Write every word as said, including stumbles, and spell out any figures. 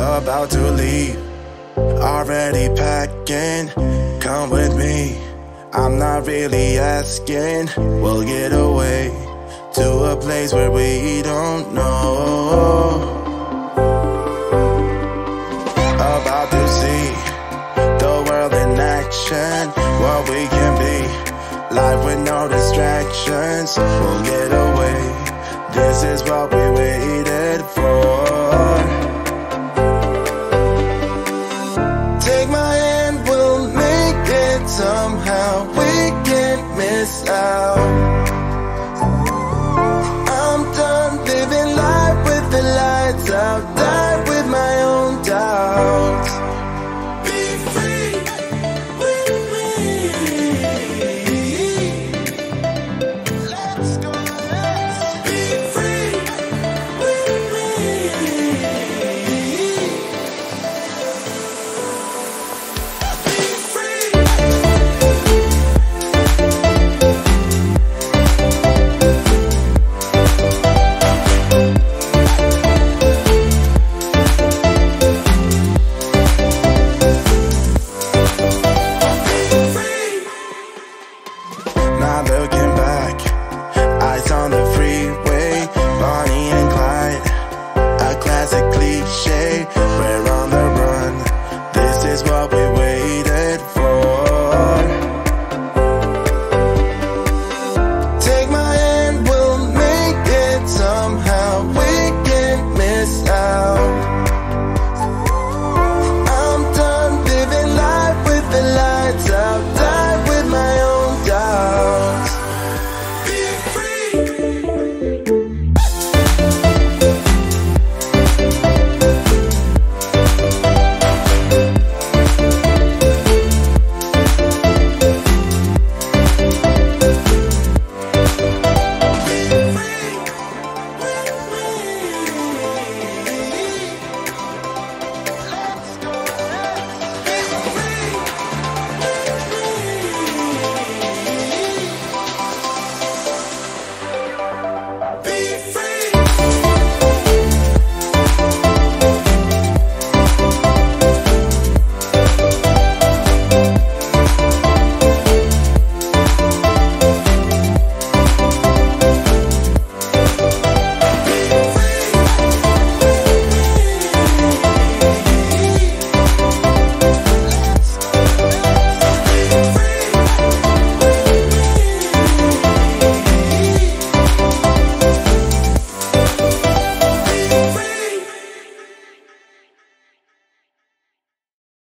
about to leave, already packing. Come with me, I'm not really asking. We'll get away to a place where we don't know. About to see the world in action, what we can be, life with no distractions. We'll get away, this is what we waited for. Take my hand, we'll make it somehow. We can't miss out. I'm done living life with the lights out, died with my own doubts. Be free with me. Let's go, let's be free with me. Be free. Not looking back, eyes on the freeway, Bonnie and Clyde, a classic cliche. We're on